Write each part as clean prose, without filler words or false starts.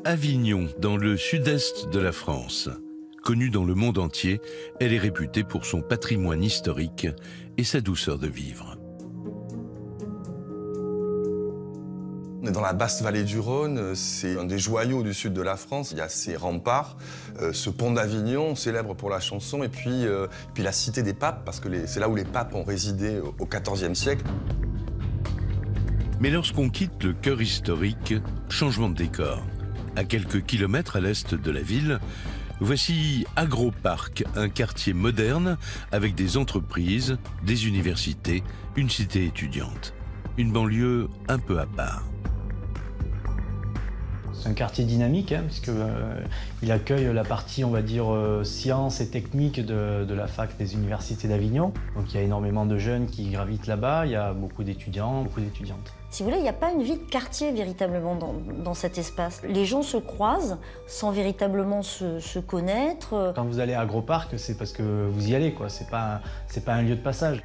Avignon, dans le sud-est de la France. Connue dans le monde entier, elle est réputée pour son patrimoine historique et sa douceur de vivre. On est dans la basse vallée du Rhône, c'est un des joyaux du sud de la France. Il y a ces remparts, ce pont d'Avignon, célèbre pour la chanson, et puis la cité des papes, parce que c'est là où les papes ont résidé au XIVe siècle. Mais lorsqu'on quitte le cœur historique, changement de décor. À quelques kilomètres à l'est de la ville, voici Agroparc, un quartier moderne avec des entreprises, des universités, une cité étudiante. Une banlieue un peu à part. C'est un quartier dynamique, puisqu'il accueille la partie, on va dire, sciences et techniques de la fac des universités d'Avignon. Donc il y a énormément de jeunes qui gravitent là-bas, il y a beaucoup d'étudiants, beaucoup d'étudiantes. Si vous voulez, il n'y a pas une vie de quartier véritablement dans cet espace. Les gens se croisent sans véritablement se connaître. Quand vous allez à Agroparc, c'est parce que vous y allez, quoi. C'est pas un lieu de passage.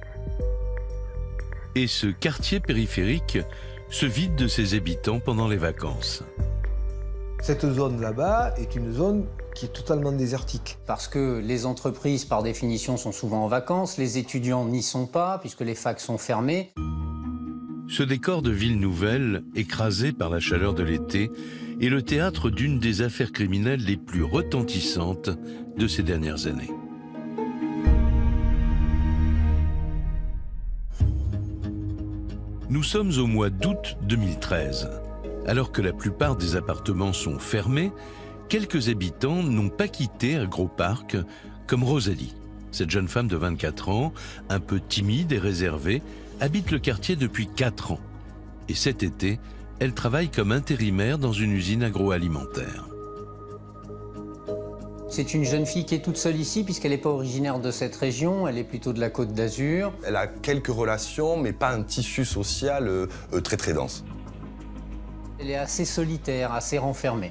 Et ce quartier périphérique se vide de ses habitants pendant les vacances. Cette zone là-bas est une zone qui est totalement désertique. Parce que les entreprises, par définition, sont souvent en vacances, les étudiants n'y sont pas, puisque les facs sont fermées. Ce décor de ville nouvelle, écrasé par la chaleur de l'été, est le théâtre d'une des affaires criminelles les plus retentissantes de ces dernières années. Nous sommes au mois d'août 2013. Alors que la plupart des appartements sont fermés, quelques habitants n'ont pas quitté Agroparc, comme Rosalie. Cette jeune femme de 24 ans, un peu timide et réservée, habite le quartier depuis 4 ans. Et cet été, elle travaille comme intérimaire dans une usine agroalimentaire. C'est une jeune fille qui est toute seule ici, puisqu'elle n'est pas originaire de cette région, elle est plutôt de la Côte d'Azur. Elle a quelques relations, mais pas un tissu social très dense. Elle est assez solitaire, assez renfermée.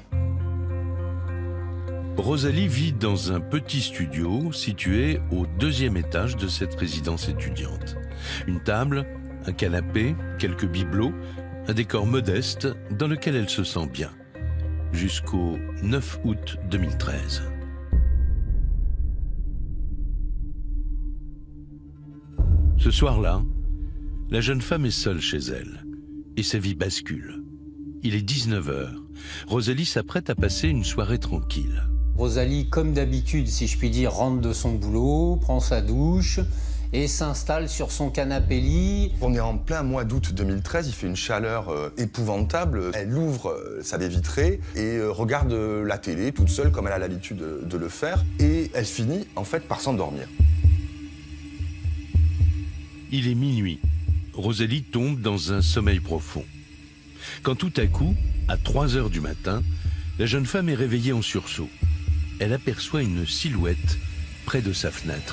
Rosalie vit dans un petit studio situé au 2e étage de cette résidence étudiante. Une table, un canapé, quelques bibelots, un décor modeste dans lequel elle se sent bien. Jusqu'au 9 août 2013. Ce soir-là, la jeune femme est seule chez elle et sa vie bascule. Il est 19 h. Rosalie s'apprête à passer une soirée tranquille. Rosalie, comme d'habitude, si je puis dire, rentre de son boulot, prend sa douche et s'installe sur son canapé-lit. On est en plein mois d'août 2013, il fait une chaleur épouvantable. Elle ouvre sa baie vitrée et regarde la télé toute seule comme elle a l'habitude de le faire. Et elle finit en fait par s'endormir. Il est minuit. Rosalie tombe dans un sommeil profond. Quand tout à coup, à 3 h du matin, la jeune femme est réveillée en sursaut. Elle aperçoit une silhouette près de sa fenêtre.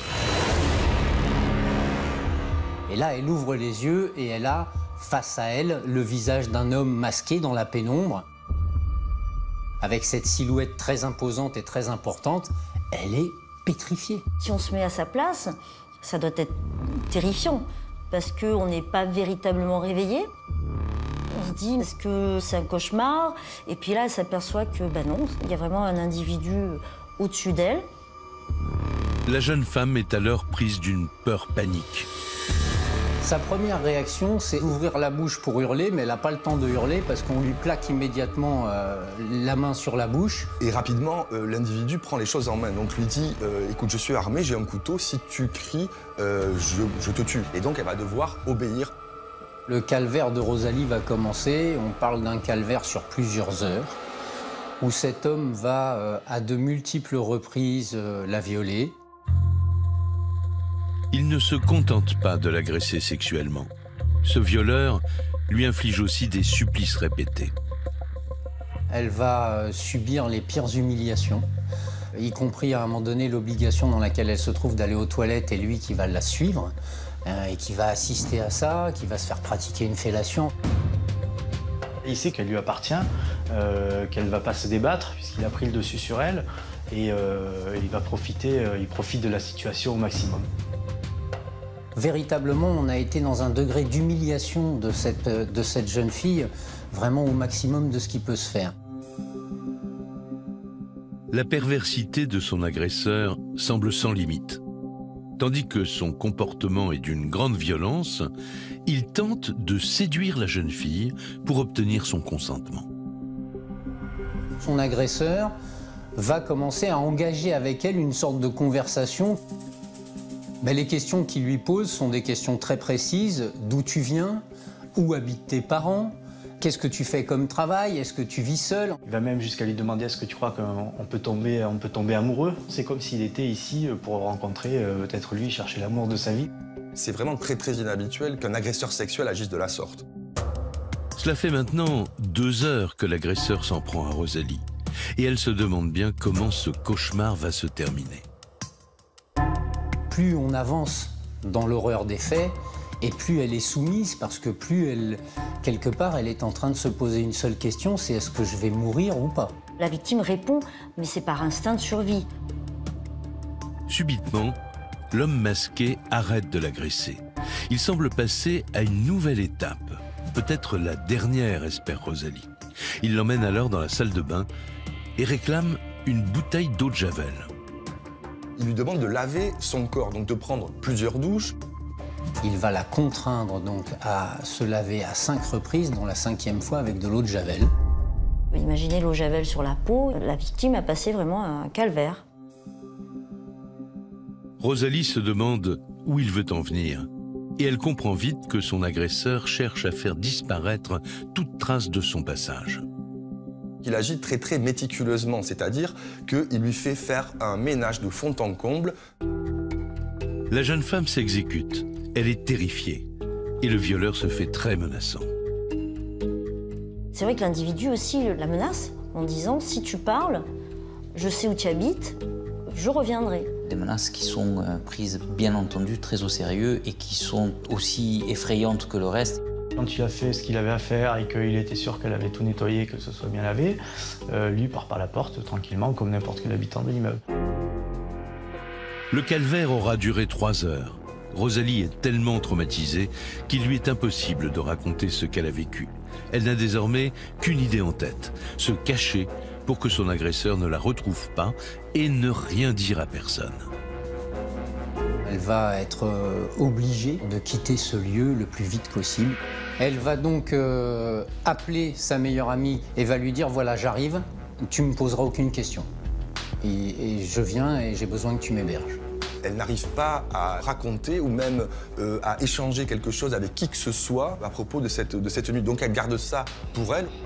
Et là, elle ouvre les yeux et elle a, face à elle, le visage d'un homme masqué dans la pénombre. Avec cette silhouette très imposante et très importante, elle est pétrifiée. Si on se met à sa place, ça doit être terrifiant, parce qu'on n'est pas véritablement réveillé. On se dit, est-ce que c'est un cauchemar? Et puis là, elle s'aperçoit que, non, il y a vraiment un individu au-dessus d'elle. La jeune femme est alors prise d'une peur panique. Sa première réaction, c'est d'ouvrir la bouche pour hurler, mais elle n'a pas le temps de hurler parce qu'on lui plaque immédiatement la main sur la bouche. Et rapidement, l'individu prend les choses en main. Donc lui dit, écoute, je suis armé, j'ai un couteau, si tu cries, je te tue. Et donc elle va devoir obéir. Le calvaire de Rosalie va commencer. On parle d'un calvaire sur plusieurs heures, où cet homme va, à de multiples reprises, la violer. Il ne se contente pas de l'agresser sexuellement. Ce violeur lui inflige aussi des supplices répétés. Elle va subir les pires humiliations, y compris à un moment donné l'obligation dans laquelle elle se trouve d'aller aux toilettes et lui qui va la suivre et qui va assister à ça, qui va se faire pratiquer une fellation. Il sait qu'elle lui appartient, qu'elle ne va pas se débattre puisqu'il a pris le dessus sur elle et il profite de la situation au maximum. Véritablement, on a été dans un degré d'humiliation de cette jeune fille, vraiment au maximum de ce qui peut se faire. La perversité de son agresseur semble sans limite. Tandis que son comportement est d'une grande violence, il tente de séduire la jeune fille pour obtenir son consentement. Son agresseur va commencer à engager avec elle une sorte de conversation. Les questions qu'il lui pose sont des questions très précises. D'où tu viens? Où habitent tes parents? Qu'est-ce que tu fais comme travail? Est-ce que tu vis seul? Il va même jusqu'à lui demander est-ce que tu crois qu'on peut tomber amoureux? C'est comme s'il était ici pour rencontrer peut-être lui, chercher l'amour de sa vie. C'est vraiment très très inhabituel qu'un agresseur sexuel agisse de la sorte. Cela fait maintenant 2 heures que l'agresseur s'en prend à Rosalie. Et elle se demande bien comment ce cauchemar va se terminer. Plus on avance dans l'horreur des faits, et plus elle est soumise, parce que plus elle, quelque part, elle est en train de se poser une seule question, c'est est-ce que je vais mourir ou pas? La victime répond, mais c'est par instinct de survie. Subitement, l'homme masqué arrête de l'agresser. Il semble passer à une nouvelle étape, peut-être la dernière, espère Rosalie. Il l'emmène alors dans la salle de bain et réclame une bouteille d'eau de Javel. Il lui demande de laver son corps, donc de prendre plusieurs douches. Il va la contraindre donc à se laver à 5 reprises, dont la 5e fois avec de l'eau de Javel. Imaginez l'eau Javel sur la peau, la victime a passé vraiment un calvaire. Rosalie se demande où il veut en venir. Et elle comprend vite que son agresseur cherche à faire disparaître toute trace de son passage. Il agit très très méticuleusement, c'est-à-dire qu'il lui fait faire un ménage de fond en comble. La jeune femme s'exécute. Elle est terrifiée. Et le violeur se fait très menaçant. C'est vrai que l'individu aussi la menace en disant « si tu parles, je sais où tu habites, je reviendrai ». Des menaces qui sont prises bien entendu très au sérieux et qui sont aussi effrayantes que le reste. Quand il a fait ce qu'il avait à faire et qu'il était sûr qu'elle avait tout nettoyé, que ce soit bien lavé, lui part par la porte tranquillement comme n'importe quel habitant de l'immeuble. Le calvaire aura duré 3 heures. Rosalie est tellement traumatisée qu'il lui est impossible de raconter ce qu'elle a vécu. Elle n'a désormais qu'une idée en tête, se cacher pour que son agresseur ne la retrouve pas et ne rien dire à personne. Elle va être obligée de quitter ce lieu le plus vite possible. Elle va donc appeler sa meilleure amie et va lui dire « voilà, j'arrive, tu ne me poseras aucune question. Et je viens et j'ai besoin que tu m'héberges. » Elle n'arrive pas à raconter ou même à échanger quelque chose avec qui que ce soit à propos de cette nuit. Donc elle garde ça pour elle.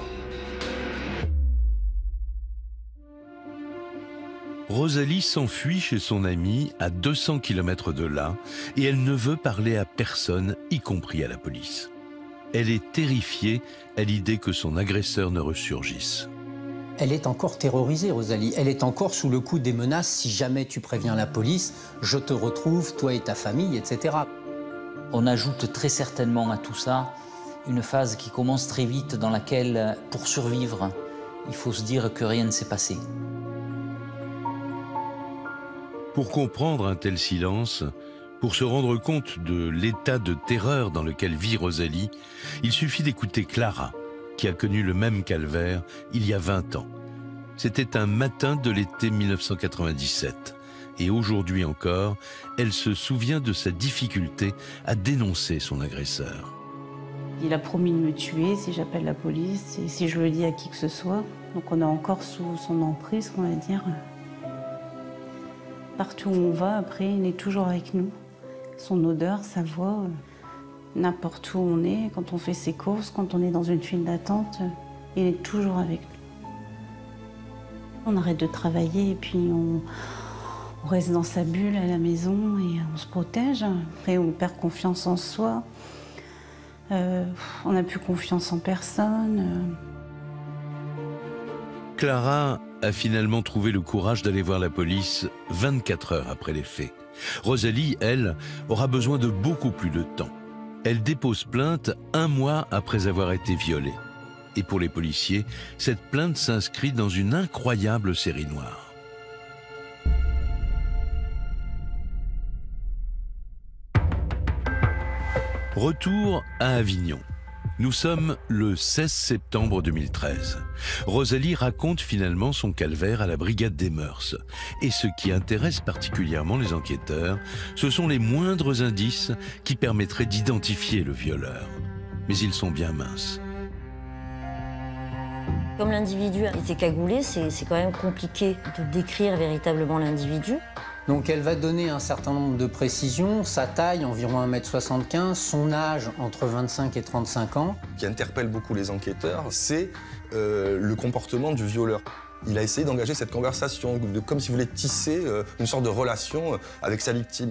Rosalie s'enfuit chez son amie à 200 km de là et elle ne veut parler à personne, y compris à la police. Elle est terrifiée à l'idée que son agresseur ne ressurgisse. Elle est encore terrorisée, Rosalie. Elle est encore sous le coup des menaces. Si jamais tu préviens la police, je te retrouve, toi et ta famille, etc. On ajoute très certainement à tout ça une phase qui commence très vite dans laquelle, pour survivre, il faut se dire que rien ne s'est passé. Pour comprendre un tel silence, pour se rendre compte de l'état de terreur dans lequel vit Rosalie, il suffit d'écouter Clara, qui a connu le même calvaire il y a 20 ans. C'était un matin de l'été 1997. Et aujourd'hui encore, elle se souvient de sa difficulté à dénoncer son agresseur. Il a promis de me tuer si j'appelle la police et si je le dis à qui que ce soit. Donc on est encore sous son emprise, on va dire. Partout où on va, après, il est toujours avec nous. Son odeur, sa voix, n'importe où on est, quand on fait ses courses, quand on est dans une file d'attente, il est toujours avec nous. On arrête de travailler et puis on reste dans sa bulle à la maison et on se protège. Après, on perd confiance en soi. On n'a plus confiance en personne. Clara a finalement trouvé le courage d'aller voir la police 24 heures après les faits. Rosalie, elle, aura besoin de beaucoup plus de temps. Elle dépose plainte 1 mois après avoir été violée. Et pour les policiers, cette plainte s'inscrit dans une incroyable série noire. Retour à Avignon. Nous sommes le 16 septembre 2013. Rosalie raconte finalement son calvaire à la brigade des mœurs. Et ce qui intéresse particulièrement les enquêteurs, ce sont les moindres indices qui permettraient d'identifier le violeur. Mais ils sont bien minces. Comme l'individu était cagoulé, c'est quand même compliqué de décrire véritablement l'individu. Donc elle va donner un certain nombre de précisions, sa taille, environ 1,75 m, son âge, entre 25 et 35 ans. Ce qui interpelle beaucoup les enquêteurs, c'est le comportement du violeur. Il a essayé d'engager cette conversation, comme s'il voulait tisser une sorte de relation avec sa victime.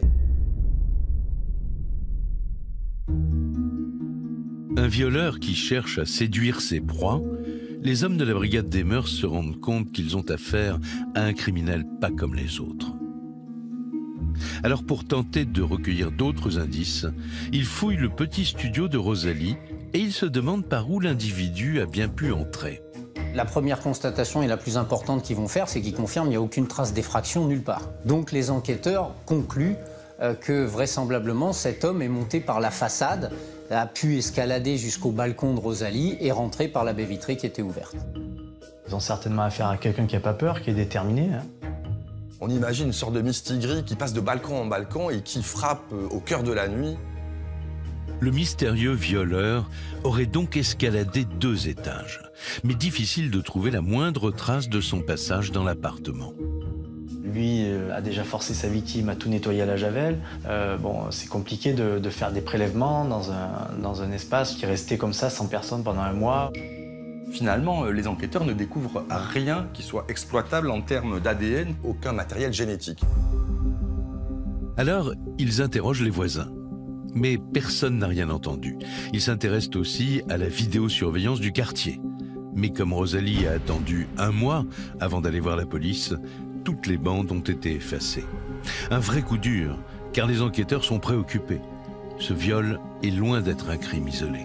Un violeur qui cherche à séduire ses proies, les hommes de la brigade des mœurs se rendent compte qu'ils ont affaire à un criminel pas comme les autres. Alors pour tenter de recueillir d'autres indices, ils fouillent le petit studio de Rosalie et ils se demandent par où l'individu a bien pu entrer. La première constatation et la plus importante qu'ils vont faire, c'est qu'ils confirment qu'il n'y a aucune trace d'effraction nulle part. Donc les enquêteurs concluent que vraisemblablement cet homme est monté par la façade, a pu escalader jusqu'au balcon de Rosalie et rentrer par la baie vitrée qui était ouverte. Ils ont certainement affaire à quelqu'un qui n'a pas peur, qui est déterminé. On imagine une sorte de mistigris qui passe de balcon en balcon et qui frappe au cœur de la nuit. Le mystérieux violeur aurait donc escaladé 2 étages, mais difficile de trouver la moindre trace de son passage dans l'appartement. Lui a déjà forcé sa victime à tout nettoyer à la javel. Bon, c'est compliqué de faire des prélèvements dans un espace qui restait comme ça, sans personne pendant un mois. Finalement, les enquêteurs ne découvrent rien qui soit exploitable en termes d'ADN, aucun matériel génétique. Alors, ils interrogent les voisins. Mais personne n'a rien entendu. Ils s'intéressent aussi à la vidéosurveillance du quartier. Mais comme Rosalie a attendu 1 mois avant d'aller voir la police, toutes les bandes ont été effacées. Un vrai coup dur, car les enquêteurs sont préoccupés. Ce viol est loin d'être un crime isolé.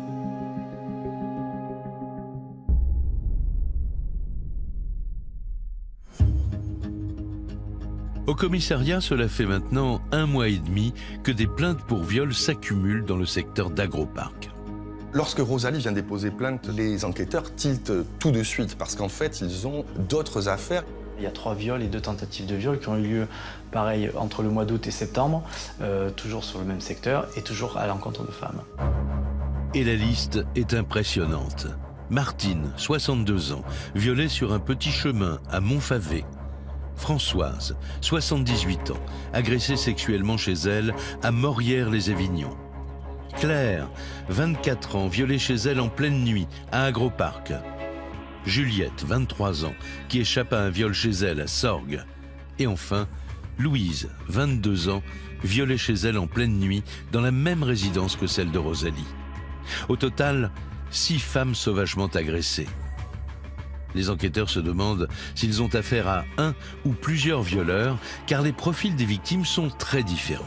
Au commissariat, cela fait maintenant 1 mois et demi que des plaintes pour viol s'accumulent dans le secteur d'Agroparc. Lorsque Rosalie vient déposer plainte, les enquêteurs tiltent tout de suite parce qu'en fait, ils ont d'autres affaires. Il y a 3 viols et 2 tentatives de viol qui ont eu lieu, pareil, entre le mois d'août et septembre, toujours sur le même secteur et toujours à l'encontre de femmes. Et la liste est impressionnante. Martine, 62 ans, violée sur un petit chemin à Montfavet. Françoise, 78 ans, agressée sexuellement chez elle à Morières-les-Avignon. Claire, 24 ans, violée chez elle en pleine nuit à Agroparc. Juliette, 23 ans, qui échappe à un viol chez elle à Sorgues. Et enfin, Louise, 22 ans, violée chez elle en pleine nuit dans la même résidence que celle de Rosalie. Au total, 6 femmes sauvagement agressées. Les enquêteurs se demandent s'ils ont affaire à un ou plusieurs violeurs, car les profils des victimes sont très différents.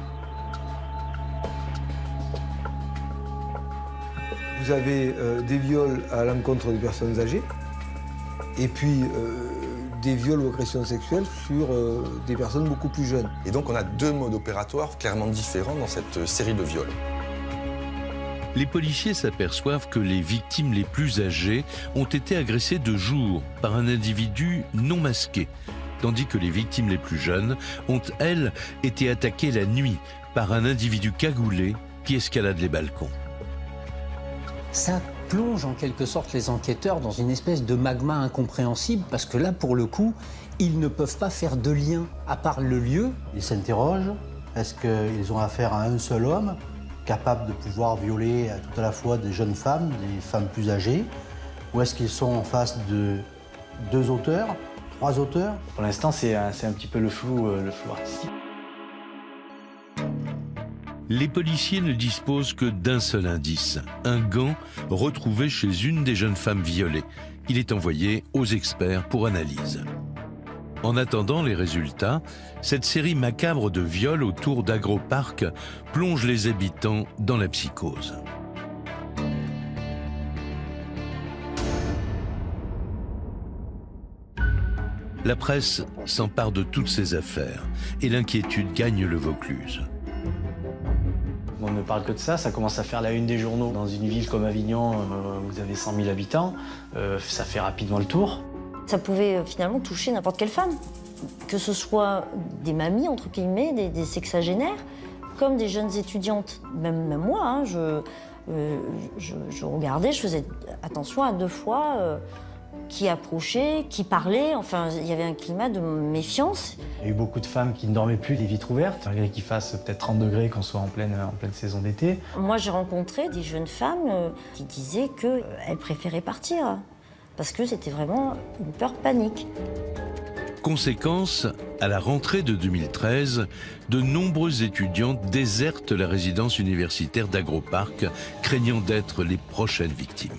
Vous avez des viols à l'encontre des personnes âgées et puis des viols ou agressions sexuelles sur des personnes beaucoup plus jeunes. Et donc on a 2 modes opératoires clairement différents dans cette série de viols. Les policiers s'aperçoivent que les victimes les plus âgées ont été agressées de jour par un individu non masqué, tandis que les victimes les plus jeunes ont, elles, été attaquées la nuit par un individu cagoulé qui escalade les balcons. Ça plonge en quelque sorte les enquêteurs dans une espèce de magma incompréhensible parce que là, pour le coup, ils ne peuvent pas faire de lien à part le lieu. Ils s'interrogent, est-ce qu'ils ont affaire à un seul homme capable de pouvoir violer tout à la fois des jeunes femmes, des femmes plus âgées, ou est-ce qu'ils sont en face de 2 auteurs, 3 auteurs? Pour l'instant, c'est un petit peu le flou artistique. Les policiers ne disposent que d'un seul indice, un gant retrouvé chez une des jeunes femmes violées. Il est envoyé aux experts pour analyse. En attendant les résultats, cette série macabre de viols autour d'Agroparc plonge les habitants dans la psychose. La presse s'empare de toutes ces affaires et l'inquiétude gagne le Vaucluse. On ne parle que de ça, ça commence à faire la une des journaux. Dans une ville comme Avignon, où vous avez 100 000 habitants, ça fait rapidement le tour. Ça pouvait finalement toucher n'importe quelle femme, que ce soit des mamies, entre guillemets, des sexagénaires, comme des jeunes étudiantes. Même moi, hein, je regardais, je faisais attention à 2 fois qui approchait, qui parlait. Enfin, il y avait un climat de méfiance. Il y a eu beaucoup de femmes qui ne dormaient plus les vitres ouvertes, malgré qu'il fasse peut-être 30 degrés, qu'on soit en pleine saison d'été. Moi, j'ai rencontré des jeunes femmes qui disaient qu'elles préféraient partir, parce que c'était vraiment une peur panique. Conséquence, à la rentrée de 2013, de nombreux étudiants désertent la résidence universitaire d'Agroparc, craignant d'être les prochaines victimes.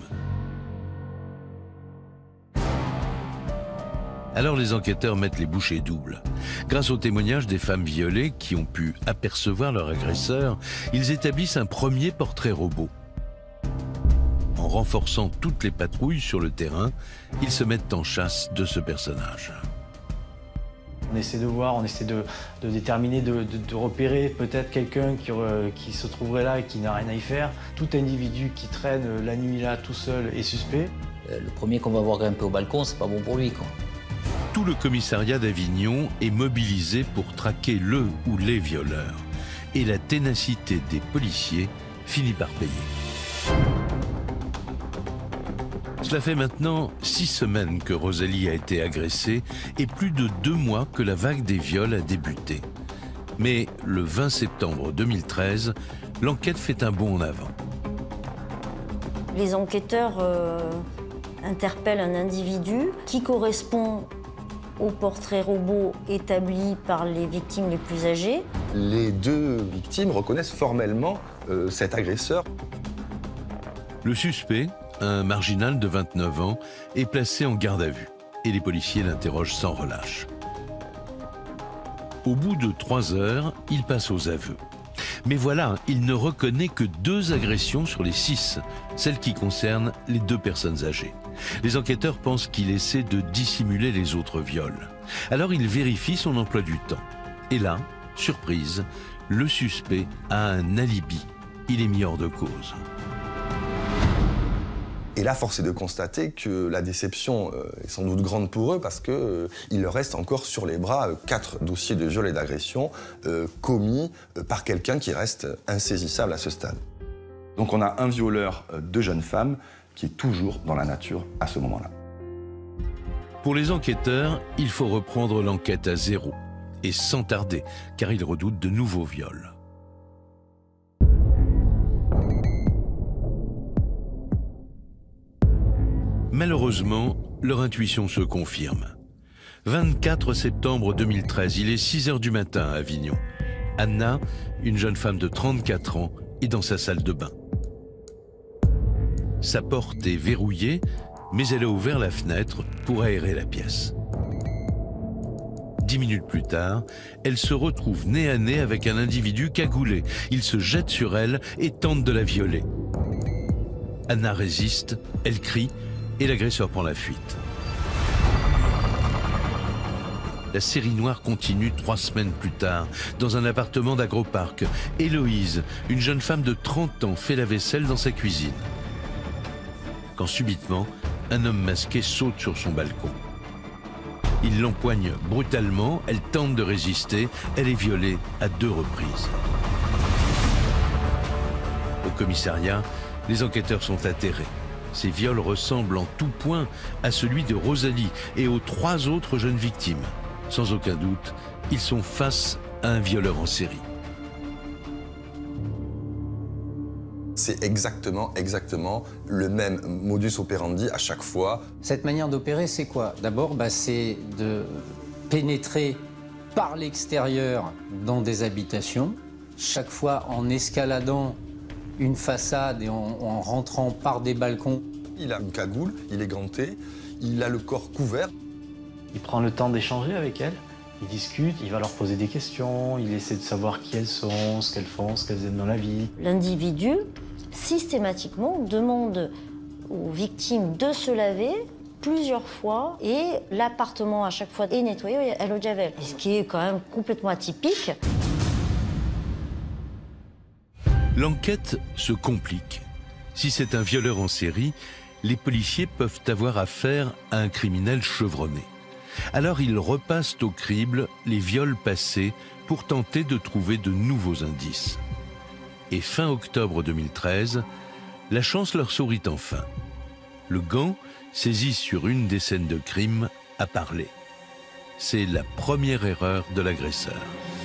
Alors les enquêteurs mettent les bouchées doubles. Grâce aux témoignages des femmes violées qui ont pu apercevoir leur agresseur, ils établissent un premier portrait robot. En renforçant toutes les patrouilles sur le terrain, ils se mettent en chasse de ce personnage. On essaie de voir, on essaie de déterminer, de repérer peut-être quelqu'un qui se trouverait là et qui n'a rien à y faire. Tout individu qui traîne la nuit là tout seul est suspect. Le premier qu'on va voir grimper au balcon, c'est pas bon pour lui, quoi. Tout le commissariat d'Avignon est mobilisé pour traquer le ou les violeurs. Et la ténacité des policiers finit par payer. Cela fait maintenant 6 semaines que Rosalie a été agressée et plus de 2 mois que la vague des viols a débuté. Mais le 20 septembre 2013, l'enquête fait un bond en avant. Les enquêteurs interpellent un individu qui correspond au portrait robot établi par les victimes les plus âgées. Les 2 victimes reconnaissent formellement cet agresseur. Le suspect, un marginal de 29 ans, est placé en garde à vue et les policiers l'interrogent sans relâche. Au bout de 3 heures, il passe aux aveux. Mais voilà, il ne reconnaît que 2 agressions sur les 6, celles qui concernent les 2 personnes âgées. Les enquêteurs pensent qu'il essaie de dissimuler les autres viols. Alors il vérifie son emploi du temps. Et là, surprise, le suspect a un alibi. Il est mis hors de cause. Et là, force est de constater que la déception est sans doute grande pour eux parce qu'il leur reste encore sur les bras 4 dossiers de viol et d'agression commis par quelqu'un qui reste insaisissable à ce stade. Donc on a un violeur de jeunes femmes qui est toujours dans la nature à ce moment-là. Pour les enquêteurs, il faut reprendre l'enquête à zéro, et sans tarder, car ils redoutent de nouveaux viols. Malheureusement, leur intuition se confirme. 24 septembre 2013, il est 6 h du matin à Avignon. Anna, une jeune femme de 34 ans, est dans sa salle de bain. Sa porte est verrouillée, mais elle a ouvert la fenêtre pour aérer la pièce. 10 minutes plus tard, elle se retrouve nez à nez avec un individu cagoulé. Il se jette sur elle et tente de la violer. Anna résiste, elle crie et l'agresseur prend la fuite. La série noire continue 3 semaines plus tard, dans un appartement d'Agroparc. Héloïse, une jeune femme de 30 ans, fait la vaisselle dans sa cuisine. Quand subitement, un homme masqué saute sur son balcon. Il l'empoigne brutalement, elle tente de résister, elle est violée à 2 reprises. Au commissariat, les enquêteurs sont atterrés. Ces viols ressemblent en tout point à celui de Rosalie et aux 3 autres jeunes victimes. Sans aucun doute, ils sont face à un violeur en série. C'est exactement le même modus operandi à chaque fois. Cette manière d'opérer, c'est quoi? D'abord, c'est de pénétrer par l'extérieur dans des habitations, chaque fois en escaladant une façade et en rentrant par des balcons. Il a une cagoule, il est ganté, il a le corps couvert. Il prend le temps d'échanger avec elles, il discute, il va leur poser des questions, il essaie de savoir qui elles sont, ce qu'elles font, ce qu'elles aiment dans la vie. L'individu, systématiquement, demande aux victimes de se laver plusieurs fois et l'appartement à chaque fois est nettoyé à l'eau de javel. Ce qui est quand même complètement atypique. L'enquête se complique. Si c'est un violeur en série, les policiers peuvent avoir affaire à un criminel chevronné. Alors ils repassent au crible les viols passés pour tenter de trouver de nouveaux indices. Et fin octobre 2013, la chance leur sourit enfin. Le gant, saisi sur une des scènes de crime, a parlé. C'est la première erreur de l'agresseur.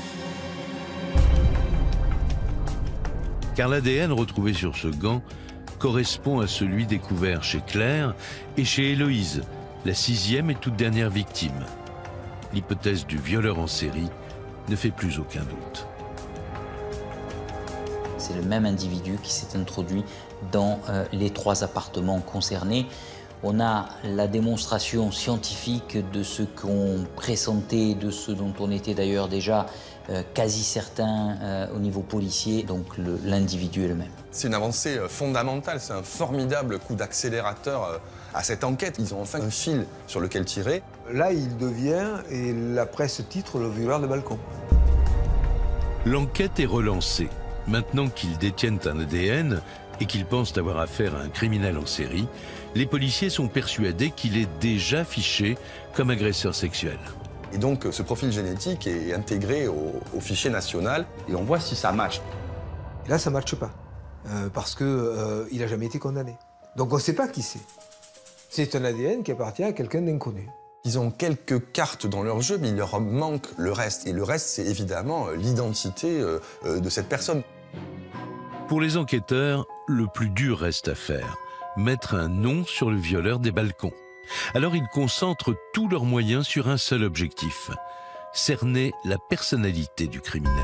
Car l'ADN retrouvé sur ce gant correspond à celui découvert chez Claire et chez Héloïse, la 6e et toute dernière victime. L'hypothèse du violeur en série ne fait plus aucun doute. C'est le même individu qui s'est introduit dans les 3 appartements concernés. On a la démonstration scientifique de ce qu'on pressentait, de ce dont on était d'ailleurs déjà quasi certain au niveau policier, donc l'individu est le même. C'est une avancée fondamentale, c'est un formidable coup d'accélérateur à cette enquête. Ils ont enfin un fil sur lequel tirer. Là, il devient, et la presse titre, le violeur de balcon. L'enquête est relancée. Maintenant qu'ils détiennent un ADN et qu'ils pensent avoir affaire à un criminel en série, les policiers sont persuadés qu'il est déjà fiché comme agresseur sexuel. Et donc, ce profil génétique est intégré au fichier national et on voit si ça match. Et là, ça ne matche pas, parce qu'il n'a jamais été condamné. Donc on ne sait pas qui c'est. C'est un ADN qui appartient à quelqu'un d'inconnu. Ils ont quelques cartes dans leur jeu, mais il leur manque le reste. Et le reste, c'est évidemment l'identité de cette personne. Pour les enquêteurs, le plus dur reste à faire, mettre un nom sur le violeur des balcons. Alors ils concentrent tous leurs moyens sur un seul objectif, cerner la personnalité du criminel.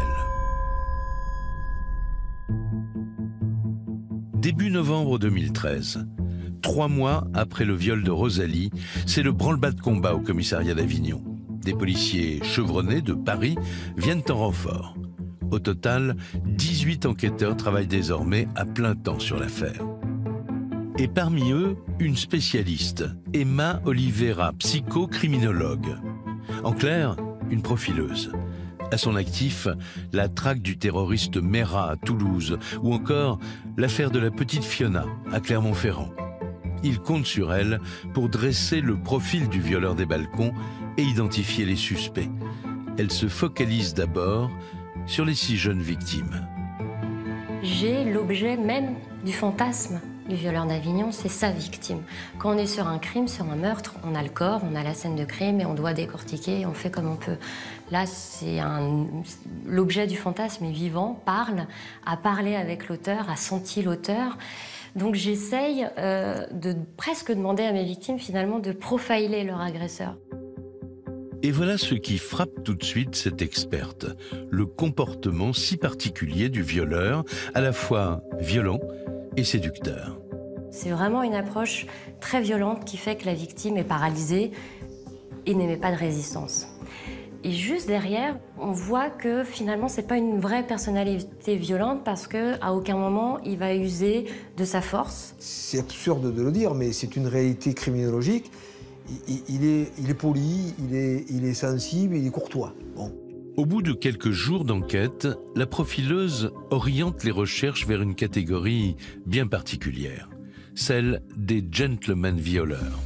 Début novembre 2013, 3 mois après le viol de Rosalie, c'est le branle-bas de combat au commissariat d'Avignon. Des policiers chevronnés de Paris viennent en renfort. Au total, 18 enquêteurs travaillent désormais à plein temps sur l'affaire. Et parmi eux, une spécialiste, Emma Oliveira, psychocriminologue. En clair, une profileuse. À son actif, la traque du terroriste Mera à Toulouse ou encore l'affaire de la petite Fiona à Clermont-Ferrand. Il compte sur elle pour dresser le profil du violeur des balcons et identifier les suspects. Elle se focalise d'abord sur les 6 jeunes victimes. J'ai l'objet même du fantasme du violeur d'Avignon, c'est sa victime. Quand on est sur un crime, sur un meurtre, on a le corps, on a la scène de crime et on doit décortiquer, on fait comme on peut. Là, l'objet du fantasme est vivant, parle, a parlé avec l'auteur, a senti l'auteur. Donc j'essaye de presque demander à mes victimes finalement de profiler leur agresseur. Et voilà ce qui frappe tout de suite cette experte, le comportement si particulier du violeur, à la fois violent et séducteur. C'est vraiment une approche très violente qui fait que la victime est paralysée et n'émet pas de résistance. Et juste derrière, on voit que finalement, c'est pas une vraie personnalité violente parce qu'à aucun moment, il va user de sa force. C'est absurde de le dire, mais c'est une réalité criminologique. Il est poli, il est sensible, il est courtois. Bon. Au bout de quelques jours d'enquête, la profileuse oriente les recherches vers une catégorie bien particulière, celle des gentlemen violeurs.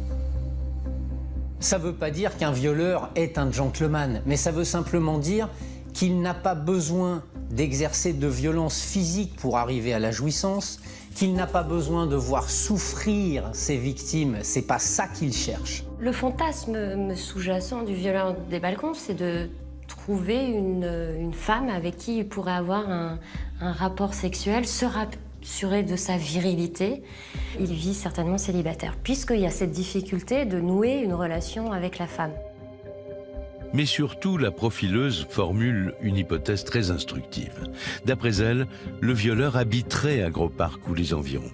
Ça ne veut pas dire qu'un violeur est un gentleman, mais ça veut simplement dire qu'il n'a pas besoin d'exercer de violence physique pour arriver à la jouissance, qu'il n'a pas besoin de voir souffrir ses victimes, c'est pas ça qu'il cherche. Le fantasme sous-jacent du violeur des balcons, c'est de trouver une femme avec qui il pourrait avoir un rapport sexuel, se rassurer de sa virilité. Il vit certainement célibataire, puisqu'il y a cette difficulté de nouer une relation avec la femme. Mais surtout, la profileuse formule une hypothèse très instructive. D'après elle, le violeur habiterait à Gros Parc ou les environs.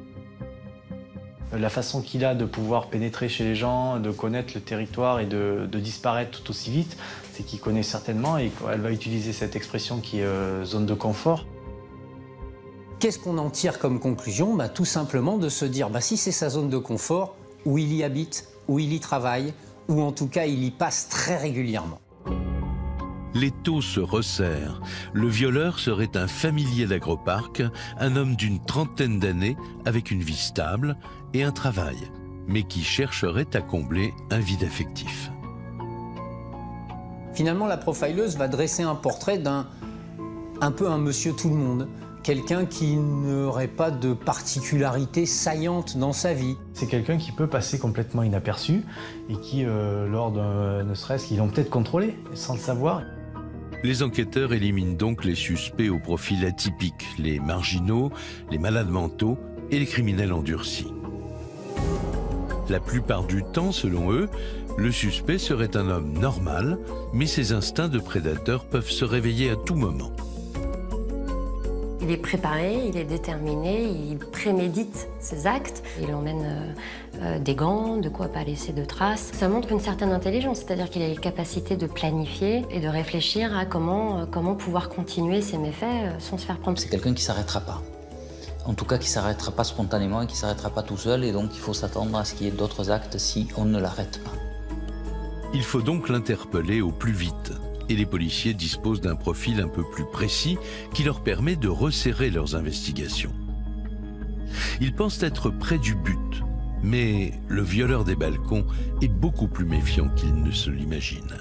La façon qu'il a de pouvoir pénétrer chez les gens, de connaître le territoire et de disparaître tout aussi vite, c'est qu'il connaît certainement et elle va utiliser cette expression qui est zone de confort. Qu'est-ce qu'on en tire comme conclusion? Tout simplement de se dire, si c'est sa zone de confort, où il y habite, où il y travaille, ou en tout cas il y passe très régulièrement. L'étau se resserre. Le violeur serait un familier d'Agroparc, un homme d'une trentaine d'années avec une vie stable et un travail, mais qui chercherait à combler un vide affectif. Finalement, la profileuse va dresser un portrait un peu un monsieur tout le monde, quelqu'un qui n'aurait pas de particularité saillante dans sa vie. C'est quelqu'un qui peut passer complètement inaperçu et qui, lors d'un, ne serait-ce qu'ils l'ont peut-être contrôlé sans le savoir. Les enquêteurs éliminent donc les suspects au profil atypique, les marginaux, les malades mentaux et les criminels endurcis. La plupart du temps, selon eux, le suspect serait un homme normal, mais ses instincts de prédateur peuvent se réveiller à tout moment. Il est préparé, il est déterminé, il prémédite ses actes. Il emmène des gants, de quoi pas laisser de traces. Ça montre une certaine intelligence, c'est-à-dire qu'il a les capacités de planifier et de réfléchir à comment pouvoir continuer ses méfaits sans se faire prendre. C'est quelqu'un qui ne s'arrêtera pas. En tout cas, qui ne s'arrêtera pas spontanément et qui ne s'arrêtera pas tout seul. Et donc, il faut s'attendre à ce qu'il y ait d'autres actes si on ne l'arrête pas. Il faut donc l'interpeller au plus vite. Et les policiers disposent d'un profil un peu plus précis qui leur permet de resserrer leurs investigations. Ils pensent être près du but, mais le violeur des balcons est beaucoup plus méfiant qu'il ne se l'imagine.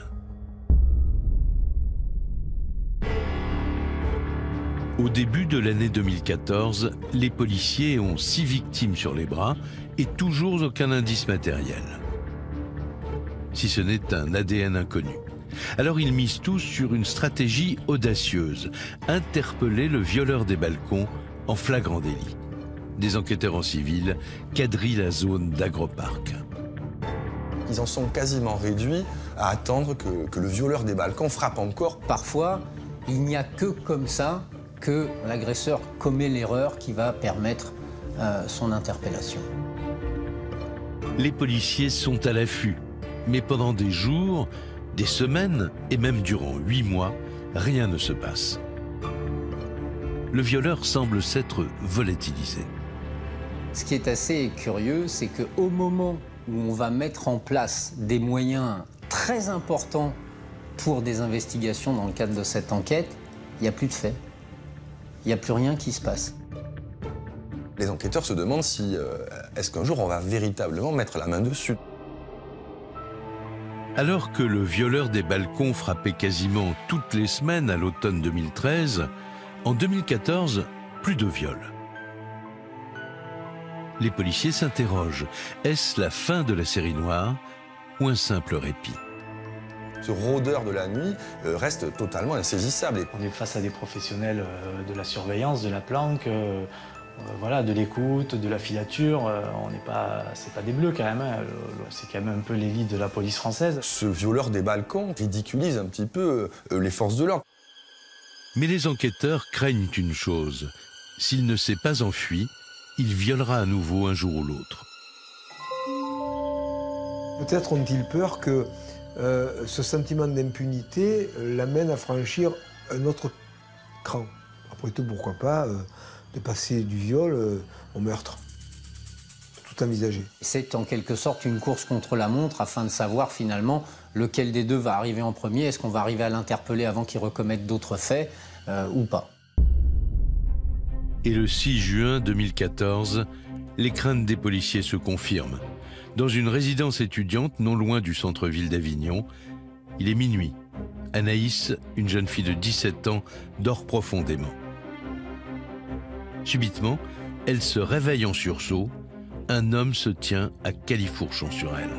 Au début de l'année 2014, les policiers ont 6 victimes sur les bras et toujours aucun indice matériel. Si ce n'est un ADN inconnu. Alors ils misent tous sur une stratégie audacieuse, interpeller le violeur des balcons en flagrant délit. Des enquêteurs en civil quadrillent la zone d'Agroparc. Ils en sont quasiment réduits à attendre que le violeur des balcons frappe encore. Parfois, il n'y a que comme ça que l'agresseur commet l'erreur qui va permettre son interpellation. Les policiers sont à l'affût, mais pendant des jours, des semaines et même durant 8 mois, rien ne se passe. Le violeur semble s'être volatilisé. Ce qui est assez curieux, c'est qu'au moment où on va mettre en place des moyens très importants pour des investigations dans le cadre de cette enquête, il n'y a plus de faits. Il n'y a plus rien qui se passe. Les enquêteurs se demandent si est-ce qu'un jour on va véritablement mettre la main dessus. Alors que le violeur des balcons frappait quasiment toutes les semaines à l'automne 2013, en 2014, plus de viols. Les policiers s'interrogent, est-ce la fin de la série noire ou un simple répit? Ce rôdeur de la nuit reste totalement insaisissable. On est face à des professionnels de la surveillance, de la planque, voilà, de l'écoute, de la filature. On n'est pas, c'est pas des bleus quand même, hein. C'est quand même un peu l'élite de la police française. Ce violeur des balcons ridiculise un petit peu les forces de l'ordre. Mais les enquêteurs craignent une chose, s'il ne s'est pas enfui, il violera à nouveau un jour ou l'autre. Peut-être ont-ils peur que ce sentiment d'impunité l'amène à franchir un autre cran. Après tout, pourquoi pas de passer du viol au meurtre. Tout envisagé. C'est en quelque sorte une course contre la montre afin de savoir finalement lequel des deux va arriver en premier. Est-ce qu'on va arriver à l'interpeller avant qu'il recommette d'autres faits ou pas? Et le 6 juin 2014, les craintes des policiers se confirment. Dans une résidence étudiante non loin du centre-ville d'Avignon, il est minuit. Anaïs, une jeune fille de 17 ans, dort profondément. Subitement, elle se réveille en sursaut. Un homme se tient à califourchon sur elle.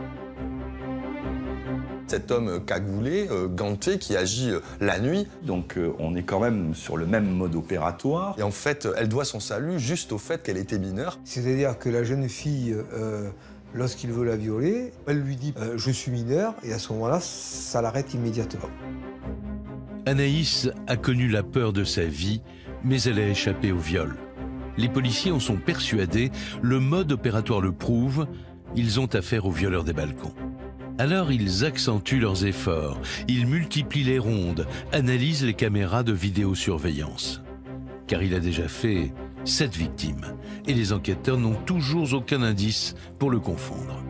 Cet homme cagoulé, ganté, qui agit la nuit. Donc on est quand même sur le même mode opératoire. Et en fait, elle doit son salut juste au fait qu'elle était mineure. C'est-à-dire que la jeune fille, lorsqu'il veut la violer, elle lui dit « je suis mineure » et à ce moment-là, ça l'arrête immédiatement. Anaïs a connu la peur de sa vie, mais elle a échappé au viol. Les policiers en sont persuadés, le mode opératoire le prouve, ils ont affaire au violeur des balcons. Alors ils accentuent leurs efforts, ils multiplient les rondes, analysent les caméras de vidéosurveillance. Car il a déjà fait 7 victimes, et les enquêteurs n'ont toujours aucun indice pour le confondre.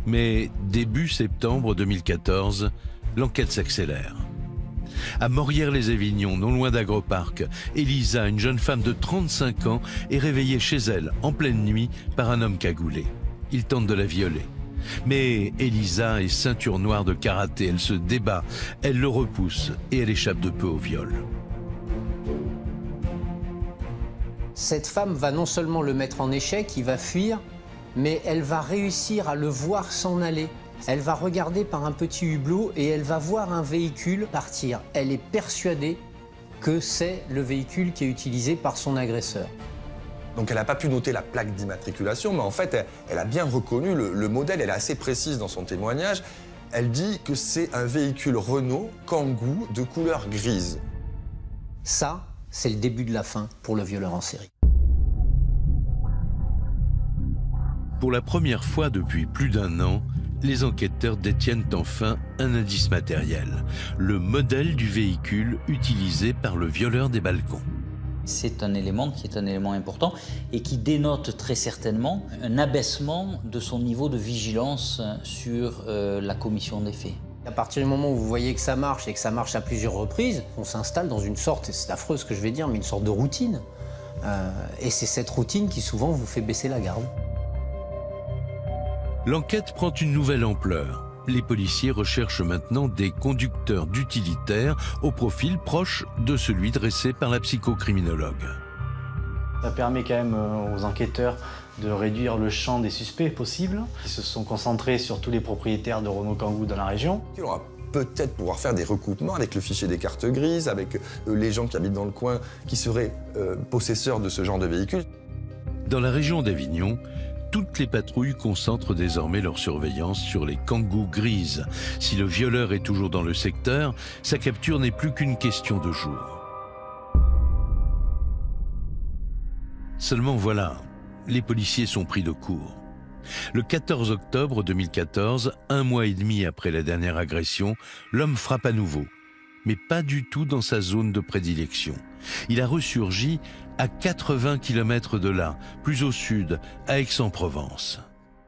Mais début septembre 2014, l'enquête s'accélère. À Morières-les-Avignon, non loin d'Agroparc, Elisa, une jeune femme de 35 ans, est réveillée chez elle en pleine nuit par un homme cagoulé. Il tente de la violer. Mais Elisa est ceinture noire de karaté, elle se débat, elle le repousse et elle échappe de peu au viol. Cette femme va non seulement le mettre en échec, il va fuir, mais elle va réussir à le voir s'en aller. Elle va regarder par un petit hublot et elle va voir un véhicule partir. Elle est persuadée que c'est le véhicule qui est utilisé par son agresseur. Donc elle n'a pas pu noter la plaque d'immatriculation, mais en fait, elle a bien reconnu le modèle. Elle est assez précise dans son témoignage. Elle dit que c'est un véhicule Renault Kangoo de couleur grise. Ça, c'est le début de la fin pour le violeur en série. Pour la première fois depuis plus d'1 an, les enquêteurs détiennent enfin un indice matériel, le modèle du véhicule utilisé par le violeur des balcons. C'est un élément qui est un élément important et qui dénote très certainement un abaissement de son niveau de vigilance sur la commission des faits. À partir du moment où vous voyez que ça marche et que ça marche à plusieurs reprises, on s'installe dans une sorte, et c'est affreux ce que je vais dire, mais une sorte de routine. Et c'est cette routine qui souvent vous fait baisser la garde. L'enquête prend une nouvelle ampleur. Les policiers recherchent maintenant des conducteurs d'utilitaires au profil proche de celui dressé par la psychocriminologue. Ça permet quand même aux enquêteurs de réduire le champ des suspects possibles. Ils se sont concentrés sur tous les propriétaires de Renault Kangoo dans la région. On va peut-être pouvoir faire des recoupements avec le fichier des cartes grises, avec les gens qui habitent dans le coin, qui seraient possesseurs de ce genre de véhicule. Dans la région d'Avignon, toutes les patrouilles concentrent désormais leur surveillance sur les Kangoo grises. Si le violeur est toujours dans le secteur, sa capture n'est plus qu'une question de jours. Seulement voilà, les policiers sont pris de court. Le 14 octobre 2014, 1 mois et demi après la dernière agression, l'homme frappe à nouveau, mais pas du tout dans sa zone de prédilection. Il a ressurgi à 80 km de là, plus au sud, à Aix-en-Provence.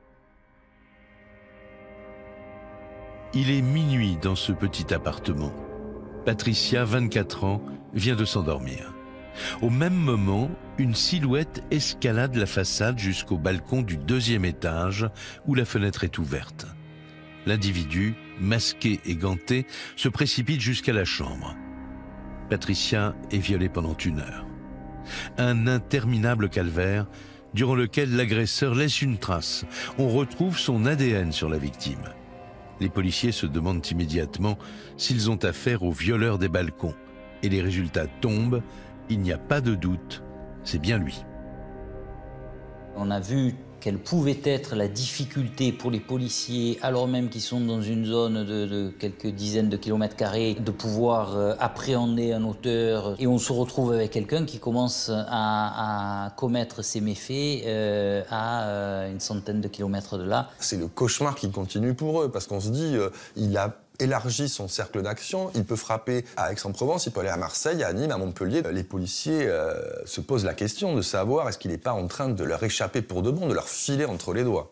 Il est minuit dans ce petit appartement. Patricia, 24 ans, vient de s'endormir. Au même moment, une silhouette escalade la façade jusqu'au balcon du 2e étage où la fenêtre est ouverte. L'individu, masqué et ganté, se précipite jusqu'à la chambre. Patricia est violée pendant 1 heure. Un interminable calvaire durant lequel l'agresseur laisse une trace. On retrouve son ADN sur la victime. Les policiers se demandent immédiatement s'ils ont affaire au violeur des balcons. Et les résultats tombent, il n'y a pas de doute, c'est bien lui. On a vu quelle pouvait être la difficulté pour les policiers, alors même qu'ils sont dans une zone de quelques dizaines de kilomètres carrés, de pouvoir appréhender un auteur. Et on se retrouve avec quelqu'un qui commence à commettre ses méfaits à une centaine de kilomètres de là. C'est le cauchemar qui continue pour eux, parce qu'on se dit, il a élargi son cercle d'action, il peut frapper à Aix-en-Provence, il peut aller à Marseille, à Nîmes, à Montpellier. Les policiers se posent la question de savoir est-ce qu'il n'est pas en train de leur échapper pour de bon, de leur filer entre les doigts.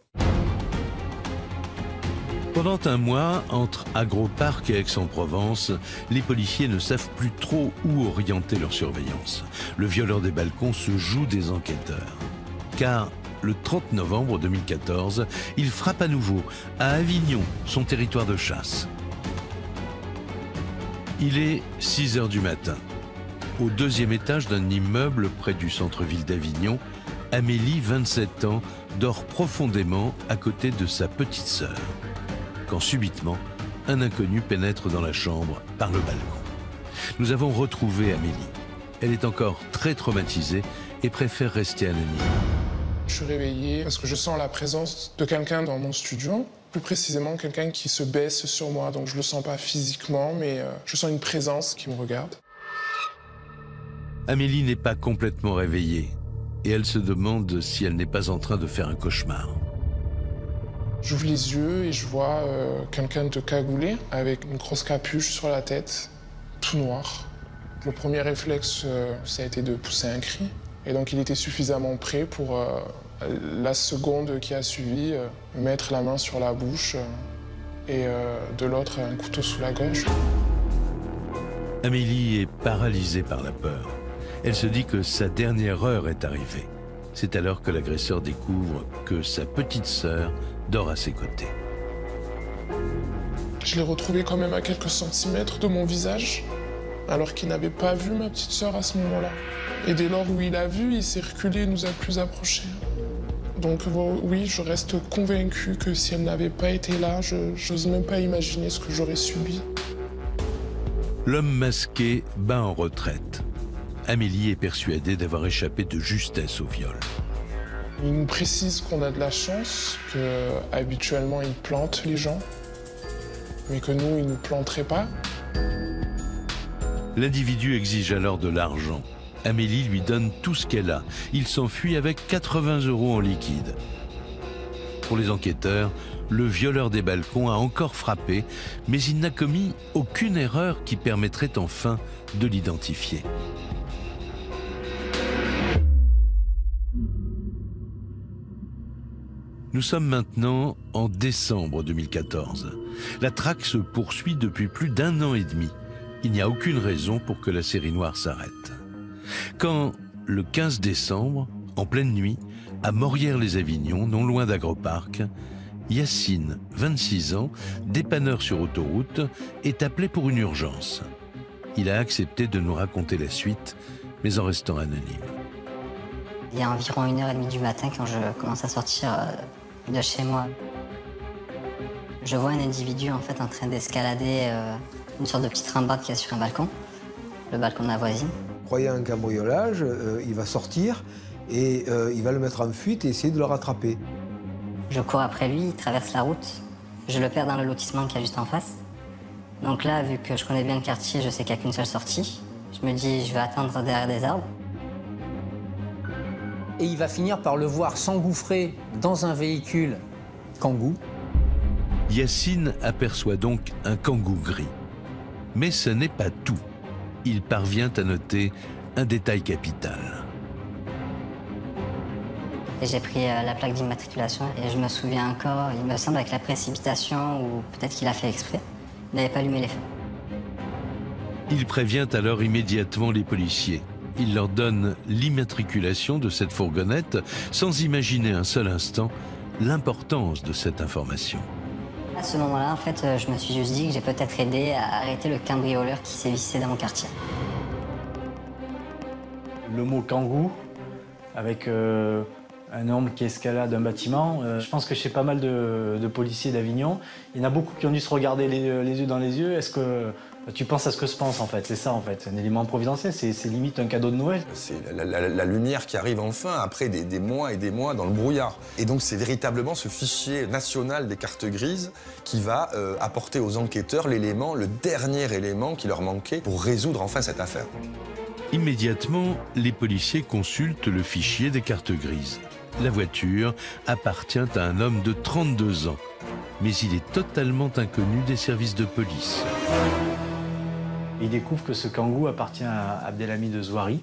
Pendant 1 mois, entre Agroparc et Aix-en-Provence, les policiers ne savent plus trop où orienter leur surveillance. Le violeur des balcons se joue des enquêteurs. Car le 30 novembre 2014, il frappe à nouveau à Avignon, son territoire de chasse. Il est 6 heures du matin. Au 2e étage d'un immeuble près du centre-ville d'Avignon, Amélie, 27 ans, dort profondément à côté de sa petite sœur. Quand subitement, un inconnu pénètre dans la chambre par le balcon. Nous avons retrouvé Amélie. Elle est encore très traumatisée et préfère rester anonyme. Je suis réveillée parce que je sens la présence de quelqu'un dans mon studio. Plus précisément, quelqu'un qui se baisse sur moi. Donc je le sens pas physiquement, mais je sens une présence qui me regarde. Amélie n'est pas complètement réveillée et elle se demande si elle n'est pas en train de faire un cauchemar. J'ouvre les yeux et je vois quelqu'un de cagoulé avec une grosse capuche sur la tête, tout noir. Le premier réflexe, ça a été de pousser un cri. Et donc il était suffisamment prêt pour La seconde qui a suivi, me mettre la main sur la bouche et de l'autre un couteau sous la gorge. Amélie est paralysée par la peur. Elle se dit que sa dernière heure est arrivée. C'est alors que l'agresseur découvre que sa petite sœur dort à ses côtés. Je l'ai retrouvé quand même à quelques centimètres de mon visage, alors qu'il n'avait pas vu ma petite sœur à ce moment-là. Et dès lors où il a vu, il s'est reculé et nous a plus approchés. Donc oui, je reste convaincue que si elle n'avait pas été là, je n'ose même pas imaginer ce que j'aurais subi. L'homme masqué bat en retraite. Amélie est persuadée d'avoir échappé de justesse au viol. Il nous précise qu'on a de la chance, qu'habituellement il plante les gens, mais que nous, il ne nous planterait pas. L'individu exige alors de l'argent. Amélie lui donne tout ce qu'elle a. Il s'enfuit avec 80 € en liquide. Pour les enquêteurs, le violeur des balcons a encore frappé, mais il n'a commis aucune erreur qui permettrait enfin de l'identifier. Nous sommes maintenant en décembre 2014. La traque se poursuit depuis plus d'1 an et demi. Il n'y a aucune raison pour que la série noire s'arrête. Quand, le 15 décembre, en pleine nuit, à Morières-les-Avignon, non loin d'Agroparc, Yacine, 26 ans, dépanneur sur autoroute, est appelé pour une urgence. Il a accepté de nous raconter la suite, mais en restant anonyme. Il y a environ 1h30 du matin, quand je commence à sortir de chez moi, je vois un individu en fait en train d'escalader une sorte de petite rambarde qu'il y a sur un balcon, le balcon de ma voisine. Croyant un cambriolage, il va sortir et il va le mettre en fuite et essayer de le rattraper. Je cours après lui, il traverse la route, je le perds dans le lotissement qu'il y a juste en face. Donc là, vu que je connais bien le quartier, je sais qu'il n'y a qu'une seule sortie. Je me dis, je vais attendre derrière des arbres. Et il va finir par le voir s'engouffrer dans un véhicule Kangoo. Yacine aperçoit donc un Kangoo gris. Mais ce n'est pas tout. Il parvient à noter un détail capital. J'ai pris la plaque d'immatriculation et je me souviens encore, il me semble avec la précipitation, ou peut-être qu'il a fait exprès, il n'avait pas allumé les feux. Il prévient alors immédiatement les policiers. Il leur donne l'immatriculation de cette fourgonnette sans imaginer un seul instant l'importance de cette information. À ce moment-là, en fait, je me suis juste dit que j'ai peut-être aidé à arrêter le cambrioleur qui sévissait dans mon quartier. Le mot Kangoo, avec un homme qui escalade un bâtiment, je pense que chez pas mal de policiers d'Avignon, il y en a beaucoup qui ont dû se regarder les yeux dans les yeux. Est-ce que tu penses à ce que je pense, en fait? C'est ça, en fait. Un élément providentiel, c'est limite un cadeau de Noël. C'est la lumière qui arrive enfin, après des mois et des mois dans le brouillard. Et donc, c'est véritablement ce fichier national des cartes grises qui va apporter aux enquêteurs l'élément, le dernier élément qui leur manquait pour résoudre enfin cette affaire. Immédiatement, les policiers consultent le fichier des cartes grises. La voiture appartient à un homme de 32 ans, mais il est totalement inconnu des services de police. Il découvre que ce Kangoo appartient à Abdelhamid Zouari.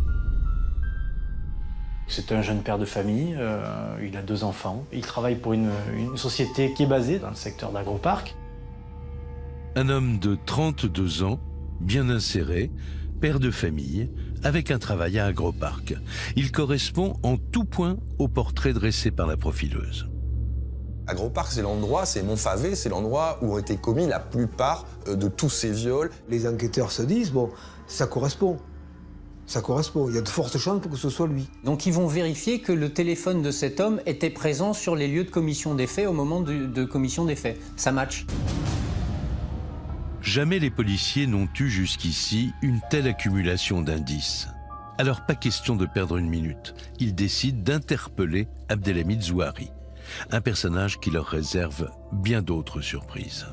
C'est un jeune père de famille, il a 2 enfants. Il travaille pour une société qui est basée dans le secteur d'Agroparc. Un homme de 32 ans, bien inséré, père de famille, avec un travail à Agroparc. Il correspond en tout point au portrait dressé par la profileuse. Agroparc, c'est l'endroit, c'est Montfavet, c'est l'endroit où ont été commis la plupart de tous ces viols. Les enquêteurs se disent, bon, ça correspond. Ça correspond. Il y a de fortes chances pour que ce soit lui. Donc ils vont vérifier que le téléphone de cet homme était présent sur les lieux de commission des faits au moment de commission des faits. Ça match. Jamais les policiers n'ont eu jusqu'ici une telle accumulation d'indices. Alors pas question de perdre une minute. Ils décident d'interpeller Abdelhamid Zouari, un personnage qui leur réserve bien d'autres surprises.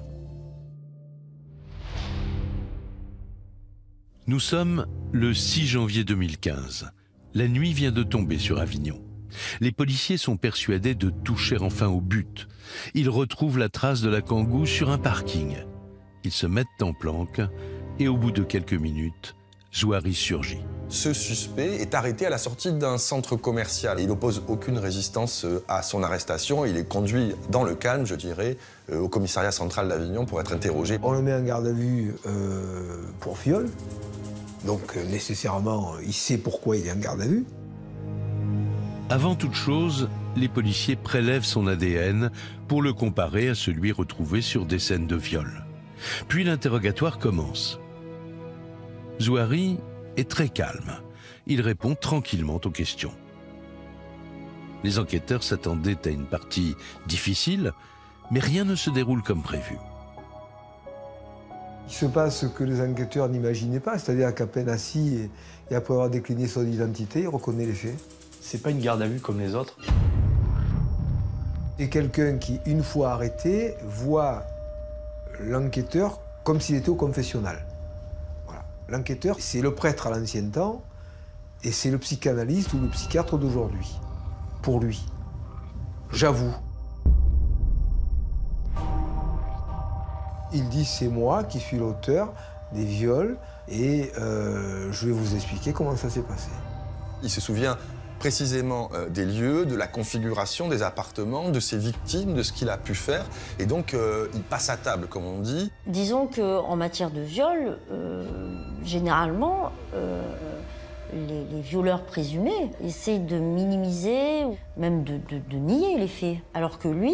Nous sommes le 6 janvier 2015. La nuit vient de tomber sur Avignon. Les policiers sont persuadés de toucher enfin au but. Ils retrouvent la trace de la Kangoo sur un parking. Ils se mettent en planque et au bout de quelques minutes, Zouari surgit. Ce suspect est arrêté à la sortie d'un centre commercial. Il n'oppose aucune résistance à son arrestation. Il est conduit dans le calme, je dirais, au commissariat central d'Avignon pour être interrogé. On le met en garde à vue pour viol. Donc nécessairement, il sait pourquoi il est en garde à vue. Avant toute chose, les policiers prélèvent son ADN pour le comparer à celui retrouvé sur des scènes de viol. Puis l'interrogatoire commence. Zouari est très calme. Il répond tranquillement aux questions. Les enquêteurs s'attendaient à une partie difficile, mais rien ne se déroule comme prévu. Il se passe ce que les enquêteurs n'imaginaient pas, c'est-à-dire qu'à peine assis et après avoir décliné son identité, il reconnaît les faits. C'est pas une garde à vue comme les autres. C'est quelqu'un qui, une fois arrêté, voit l'enquêteur comme s'il était au confessionnal. Voilà. L'enquêteur, c'est le prêtre à l'ancien temps et c'est le psychanalyste ou le psychiatre d'aujourd'hui. Pour lui. J'avoue. Il dit c'est moi qui suis l'auteur des viols et je vais vous expliquer comment ça s'est passé. Il se souvient précisément des lieux, de la configuration des appartements, de ses victimes, de ce qu'il a pu faire. Et donc, il passe à table, comme on dit. Disons qu'en matière de viol, généralement, les violeurs présumés essaient de minimiser, même de nier les faits. Alors que lui,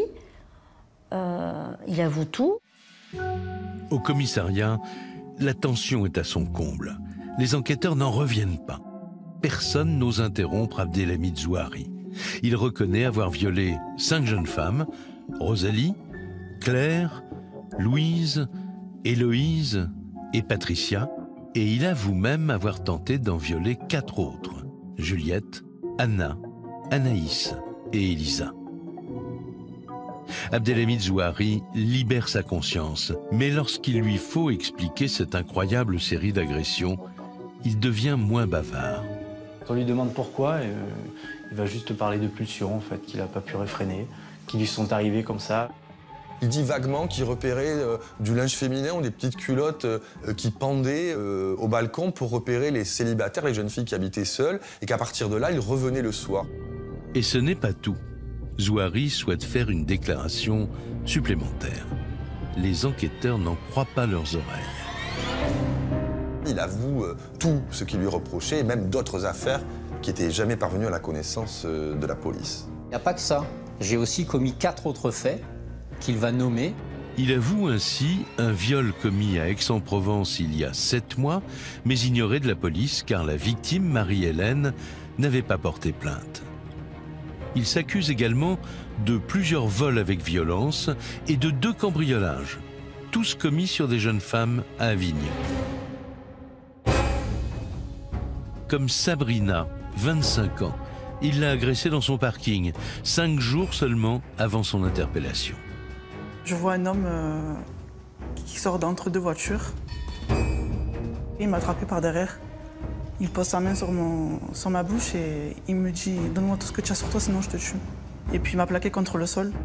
il avoue tout. Au commissariat, la tension est à son comble. Les enquêteurs n'en reviennent pas. Personne n'ose interrompre Abdelhamid Zouari. Il reconnaît avoir violé 5 jeunes femmes, Rosalie, Claire, Louise, Héloïse et Patricia, et il avoue même avoir tenté d'en violer 4 autres, Juliette, Anna, Anaïs et Elisa. Abdelhamid Zouari libère sa conscience, mais lorsqu'il lui faut expliquer cette incroyable série d'agressions, il devient moins bavard. Quand on lui demande pourquoi, il va juste parler de pulsions en fait, qu'il n'a pas pu réfréner, qui lui sont arrivées comme ça. Il dit vaguement qu'il repérait du linge féminin ou des petites culottes qui pendaient au balcon pour repérer les célibataires, les jeunes filles qui habitaient seules, et qu'à partir de là, il revenait le soir. Et ce n'est pas tout. Zouari souhaite faire une déclaration supplémentaire. Les enquêteurs n'en croient pas leurs oreilles. Il avoue tout ce qui lui reprochait, et même d'autres affaires qui n'étaient jamais parvenues à la connaissance de la police. Il n'y a pas que ça. J'ai aussi commis 4 autres faits qu'il va nommer. Il avoue ainsi un viol commis à Aix-en-Provence il y a 7 mois, mais ignoré de la police car la victime, Marie-Hélène, n'avait pas porté plainte. Il s'accuse également de plusieurs vols avec violence et de 2 cambriolages, tous commis sur des jeunes femmes à Avignon. Comme Sabrina, 25 ans, il l'a agressée dans son parking, 5 jours seulement avant son interpellation. Je vois un homme qui sort d'entre 2 voitures. Il m'a attrapé par derrière. Il pose sa main sur ma bouche et il me dit « Donne-moi tout ce que tu as sur toi, sinon je te tue ». Et puis il m'a plaqué contre le sol.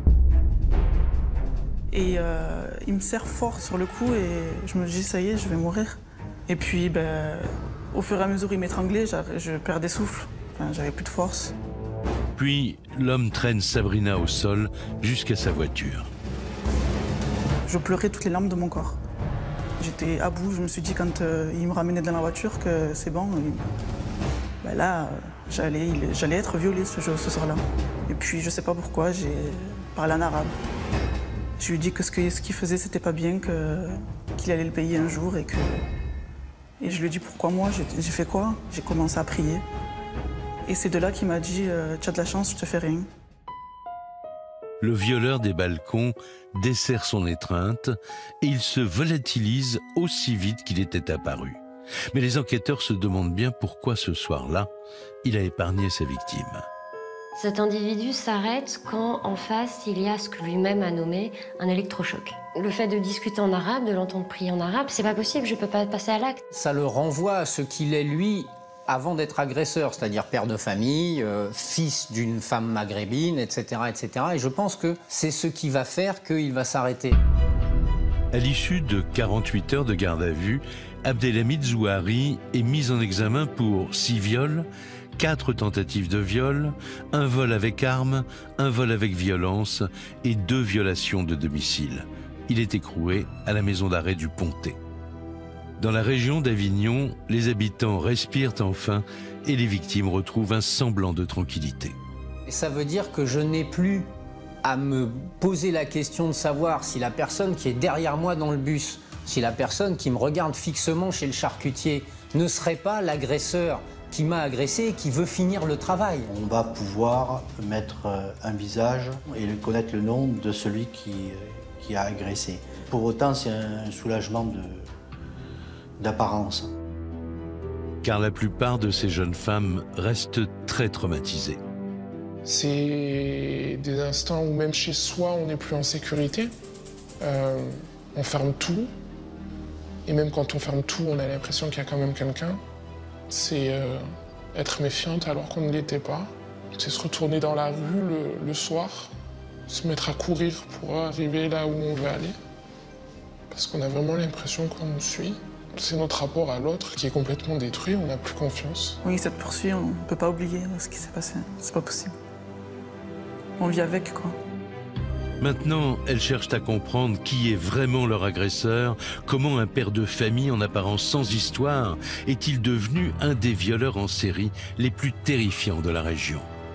Et il me serre fort sur le cou et je me dis « Ça y est, je vais mourir ». Et puis, au fur et à mesure, il m'étranglait, je perdais souffle. Enfin, j'avais plus de force. Puis, l'homme traîne Sabrina au sol jusqu'à sa voiture. Je pleurais toutes les larmes de mon corps. J'étais à bout, je me suis dit quand il me ramenait dans la voiture que c'est bon. Là, j'allais être violée ce soir-là. Et puis, je sais pas pourquoi, j'ai parlé en arabe. Je lui ai dit que ce qu'il faisait, c'était pas bien, qu'il allait le payer un jour et que... Et je lui ai dit pourquoi moi, j'ai fait quoi? J'ai commencé à prier. Et c'est de là qu'il m'a dit tu as de la chance, je te fais rien. Le violeur des balcons desserre son étreinte et il se volatilise aussi vite qu'il était apparu. Mais les enquêteurs se demandent bien pourquoi ce soir-là, il a épargné sa victime. Cet individu s'arrête quand, en face, il y a ce que lui-même a nommé un électrochoc. Le fait de discuter en arabe, de l'entendre prier en arabe, c'est pas possible, je peux pas passer à l'acte. Ça le renvoie à ce qu'il est, lui, avant d'être agresseur, c'est-à-dire père de famille, fils d'une femme maghrébine, etc., etc. Et je pense que c'est ce qui va faire qu'il va s'arrêter. À l'issue de 48 heures de garde à vue, Abdelhamid Zouari est mis en examen pour 6 viols, 4 tentatives de viol, 1 vol avec arme, 1 vol avec violence et 2 violations de domicile. Il est écroué à la maison d'arrêt du Pontet. Dans la région d'Avignon, les habitants respirent enfin et les victimes retrouvent un semblant de tranquillité. Et ça veut dire que je n'ai plus à me poser la question de savoir si la personne qui est derrière moi dans le bus, si la personne qui me regarde fixement chez le charcutier ne serait pas l'agresseur qui m'a agressé et qui veut finir le travail. On va pouvoir mettre un visage et connaître le nom de celui qui a agressé. Pour autant, c'est un soulagement d'apparence. Car la plupart de ces jeunes femmes restent très traumatisées. C'est des instants où même chez soi, on n'est plus en sécurité. On ferme tout. Et même quand on ferme tout, on a l'impression qu'il y a quand même quelqu'un. C'est être méfiante alors qu'on ne l'était pas. C'est se retourner dans la rue le soir, se mettre à courir pour arriver là où on veut aller. Parce qu'on a vraiment l'impression qu'on nous suit. C'est notre rapport à l'autre qui est complètement détruit, on n'a plus confiance. Oui, cette poursuite, on ne peut pas oublier ce qui s'est passé. C'est pas possible. On vit avec, quoi. Maintenant, elles cherchent à comprendre qui est vraiment leur agresseur, comment un père de famille en apparence sans histoire est-il devenu un des violeurs en série les plus terrifiants de la région.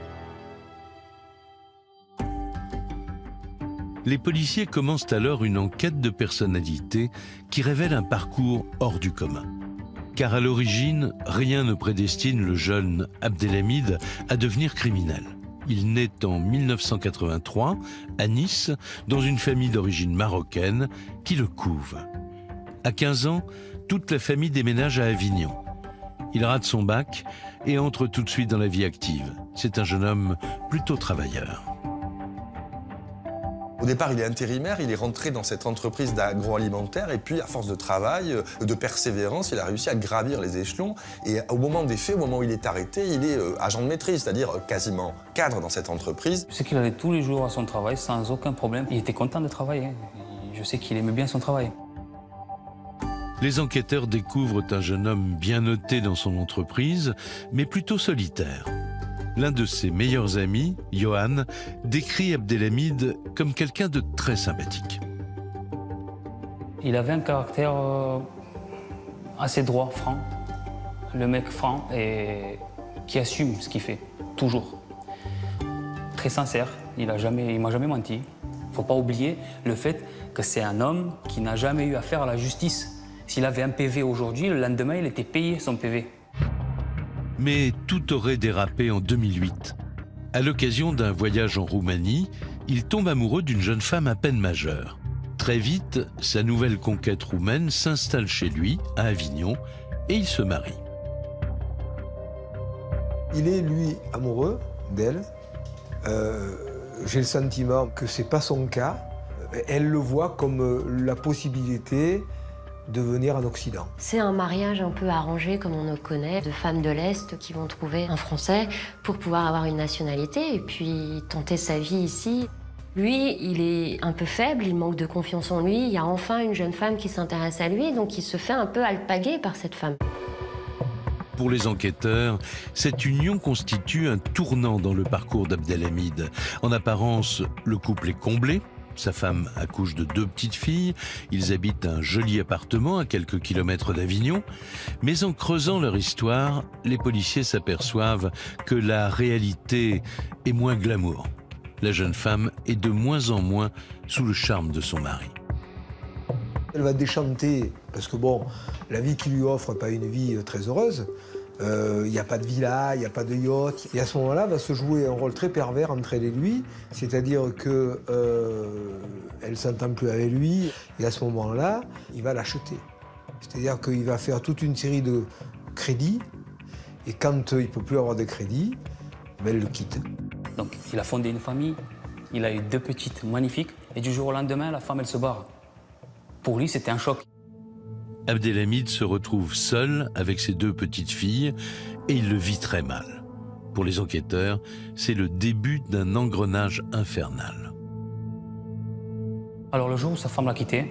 Les policiers commencent alors une enquête de personnalité qui révèle un parcours hors du commun. Car à l'origine, rien ne prédestine le jeune Abdelhamid à devenir criminel. Il naît en 1983 à Nice, dans une famille d'origine marocaine qui le couve. À 15 ans, toute la famille déménage à Avignon. Il rate son bac et entre tout de suite dans la vie active. C'est un jeune homme plutôt travailleur. Au départ, il est intérimaire, il est rentré dans cette entreprise d'agroalimentaire et puis, à force de travail, de persévérance, il a réussi à gravir les échelons. Et au moment des faits, au moment où il est arrêté, il est agent de maîtrise, c'est-à-dire quasiment cadre dans cette entreprise. Je sais qu'il allait tous les jours à son travail sans aucun problème. Il était content de travailler. Je sais qu'il aimait bien son travail. Les enquêteurs découvrent un jeune homme bien noté dans son entreprise, mais plutôt solitaire. L'un de ses meilleurs amis, Johan, décrit Abdelhamid comme quelqu'un de très sympathique. Il avait un caractère assez droit, franc. Le mec franc et qui assume ce qu'il fait, toujours. Très sincère, il m'a jamais menti. Il ne faut pas oublier le fait que c'est un homme qui n'a jamais eu affaire à la justice. S'il avait un PV aujourd'hui, le lendemain, il était payé son PV. Mais tout aurait dérapé en 2008. À l'occasion d'un voyage en Roumanie, il tombe amoureux d'une jeune femme à peine majeure. Très vite, sa nouvelle conquête roumaine s'installe chez lui, à Avignon, et il se marie. Il est, lui, amoureux d'elle. J'ai le sentiment que ce n'est pas son cas. Elle le voit comme la possibilité de venir en Occident. C'est un mariage un peu arrangé, comme on le connaît, de femmes de l'Est qui vont trouver un Français pour pouvoir avoir une nationalité et puis tenter sa vie ici. Lui, il est un peu faible, il manque de confiance en lui. Il y a enfin une jeune femme qui s'intéresse à lui, donc il se fait un peu alpaguer par cette femme. Pour les enquêteurs, cette union constitue un tournant dans le parcours d'Abdelhamid. En apparence, le couple est comblé. Sa femme accouche de 2 petites filles, ils habitent un joli appartement à quelques kilomètres d'Avignon. Mais en creusant leur histoire, les policiers s'aperçoivent que la réalité est moins glamour. La jeune femme est de moins en moins sous le charme de son mari. Elle va déchanter, parce que bon, la vie qu'il lui offre n'est pas une vie très heureuse. Il n'y a pas de villa, il n'y a pas de yacht. Et à ce moment-là, va se jouer un rôle très pervers entre elle et lui. C'est-à-dire qu'elle ne s'entend plus avec lui. Et à ce moment-là, il va l'acheter. C'est-à-dire qu'il va faire toute une série de crédits. Et quand il ne peut plus avoir de crédit, elle le quitte. Donc il a fondé une famille, il a eu 2 petites magnifiques. Et du jour au lendemain, la femme, elle se barre. Pour lui, c'était un choc. Abdelhamid se retrouve seul avec ses 2 petites filles et il le vit très mal. Pour les enquêteurs, c'est le début d'un engrenage infernal. Alors le jour où sa femme l'a quitté,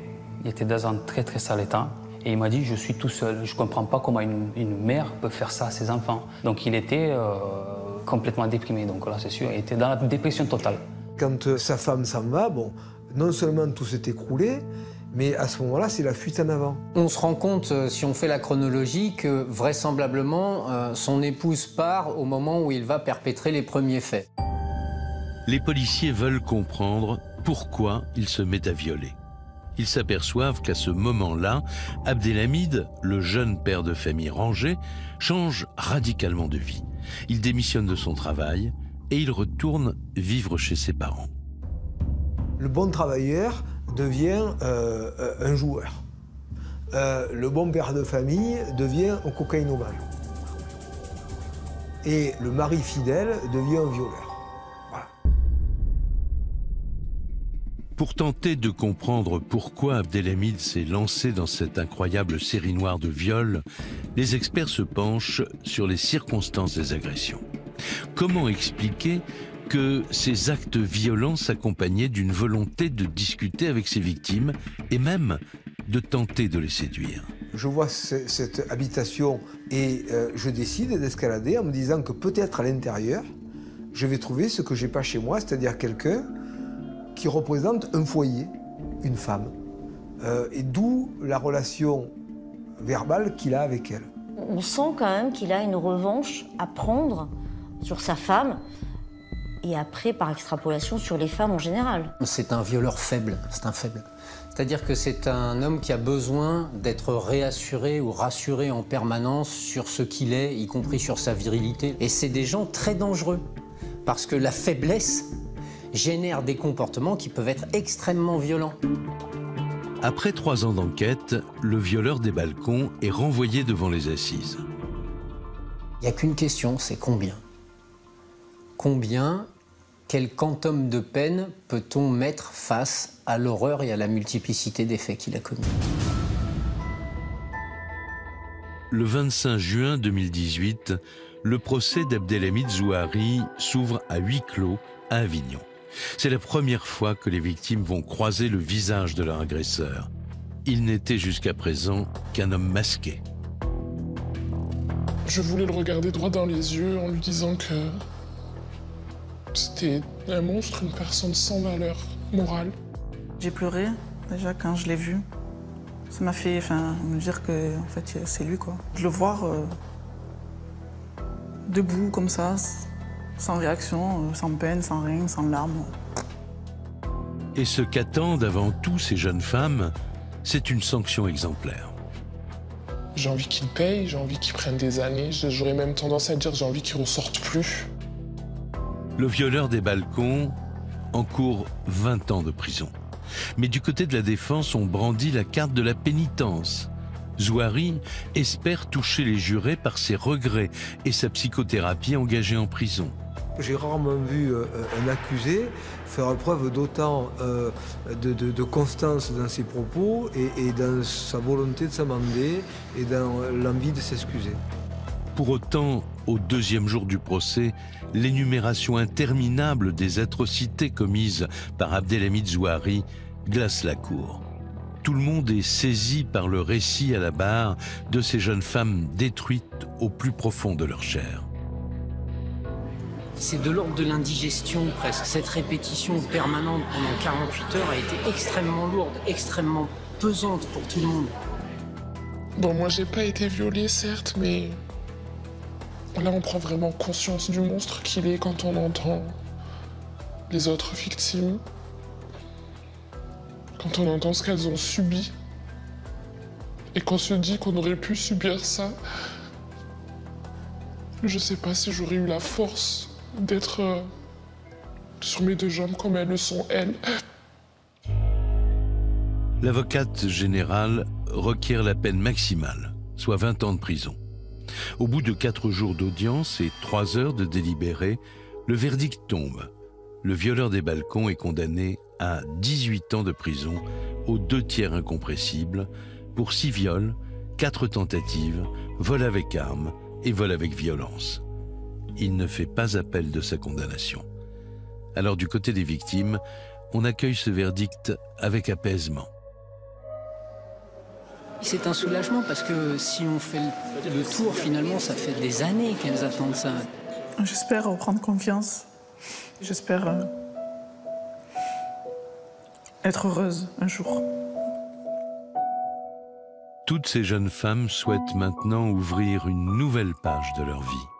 Il était dans un très très sale état. Et il m'a dit, je suis tout seul, je ne comprends pas comment une mère peut faire ça à ses enfants. Donc il était complètement déprimé, donc là c'est sûr, il était dans la dépression totale. Quand sa femme s'en va, bon, non seulement tout s'est écroulé, mais à ce moment-là, c'est la fuite en avant. On se rend compte, si on fait la chronologie, que vraisemblablement, son épouse part au moment où il va perpétrer les premiers faits. Les policiers veulent comprendre pourquoi il se met à violer. Ils s'aperçoivent qu'à ce moment-là, Abdelhamid, le jeune père de famille rangé, change radicalement de vie. Il démissionne de son travail et il retourne vivre chez ses parents. Le bon travailleur devient un joueur. Le bon père de famille devient un cocaïnomane. Et le mari fidèle devient un violeur. Pour tenter de comprendre pourquoi Abdelhamid s'est lancé dans cette incroyable série noire de viols, les experts se penchent sur les circonstances des agressions. Comment expliquer que ces actes violents s'accompagnaient d'une volonté de discuter avec ses victimes et même de tenter de les séduire? Je vois cette habitation et je décide d'escalader en me disant que peut-être à l'intérieur, je vais trouver ce que j'ai pas chez moi, c'est-à-dire quelqu'un qui représente un foyer, une femme. Et d'où la relation verbale qu'il a avec elle. On sent quand même qu'il a une revanche à prendre sur sa femme et après, par extrapolation, sur les femmes en général. C'est un violeur faible, c'est un faible. C'est-à-dire que c'est un homme qui a besoin d'être réassuré ou rassuré en permanence sur ce qu'il est, y compris sur sa virilité. Et c'est des gens très dangereux, parce que la faiblesse génère des comportements qui peuvent être extrêmement violents. Après 3 ans d'enquête, le violeur des balcons est renvoyé devant les assises. Il n'y a qu'une question, c'est combien? Combien, quel quantum de peine peut-on mettre face à l'horreur et à la multiplicité des faits qu'il a commis? Le 25 juin 2018, le procès d'Abdelhamid Zouhari s'ouvre à huis clos à Avignon. C'est la première fois que les victimes vont croiser le visage de leur agresseur. Il n'était jusqu'à présent qu'un homme masqué. Je voulais le regarder droit dans les yeux en lui disant que c'était un monstre, une personne sans valeur morale. J'ai pleuré déjà quand je l'ai vu. Ça m'a fait me dire que en fait, c'est lui, quoi. De le voir debout comme ça, sans réaction, sans peine, sans rien, sans larmes. Et ce qu'attendent avant tout ces jeunes femmes, c'est une sanction exemplaire. J'ai envie qu'il paye, j'ai envie qu'il prenne des années. J'aurais même tendance à dire j'ai envie qu'il ressorte plus. Le violeur des balcons encourt 20 ans de prison. Mais du côté de la défense, on brandit la carte de la pénitence. Zouhari espère toucher les jurés par ses regrets et sa psychothérapie engagée en prison. J'ai rarement vu un accusé faire preuve d'autant de constance dans ses propos et dans sa volonté de s'amender et dans l'envie de s'excuser. Pour autant, au 2e jour du procès, l'énumération interminable des atrocités commises par Abdelhamid Zouhari glace la cour. Tout le monde est saisi par le récit à la barre de ces jeunes femmes détruites au plus profond de leur chair. C'est de l'ordre de l'indigestion presque. Cette répétition permanente pendant 48 heures a été extrêmement lourde, extrêmement pesante pour tout le monde. Bon, moi j'ai pas été violée certes, mais là on prend vraiment conscience du monstre qu'il est quand on entend les autres victimes. Quand on entend ce qu'elles ont subi et qu'on se dit qu'on aurait pu subir ça, je sais pas si j'aurais eu la force d'être sur mes 2 jambes comme elles le sont, elles. L'avocate générale requiert la peine maximale, soit 20 ans de prison. Au bout de 4 jours d'audience et 3 heures de délibéré, le verdict tombe. Le violeur des balcons est condamné à 18 ans de prison aux 2 tiers incompressibles pour 6 viols, 4 tentatives, vol avec arme et vol avec violence. Il ne fait pas appel de sa condamnation. Alors du côté des victimes, on accueille ce verdict avec apaisement. C'est un soulagement parce que si on fait le tour, finalement, ça fait des années qu'elles attendent ça. J'espère reprendre confiance. J'espère être heureuse un jour. Toutes ces jeunes femmes souhaitent maintenant ouvrir une nouvelle page de leur vie.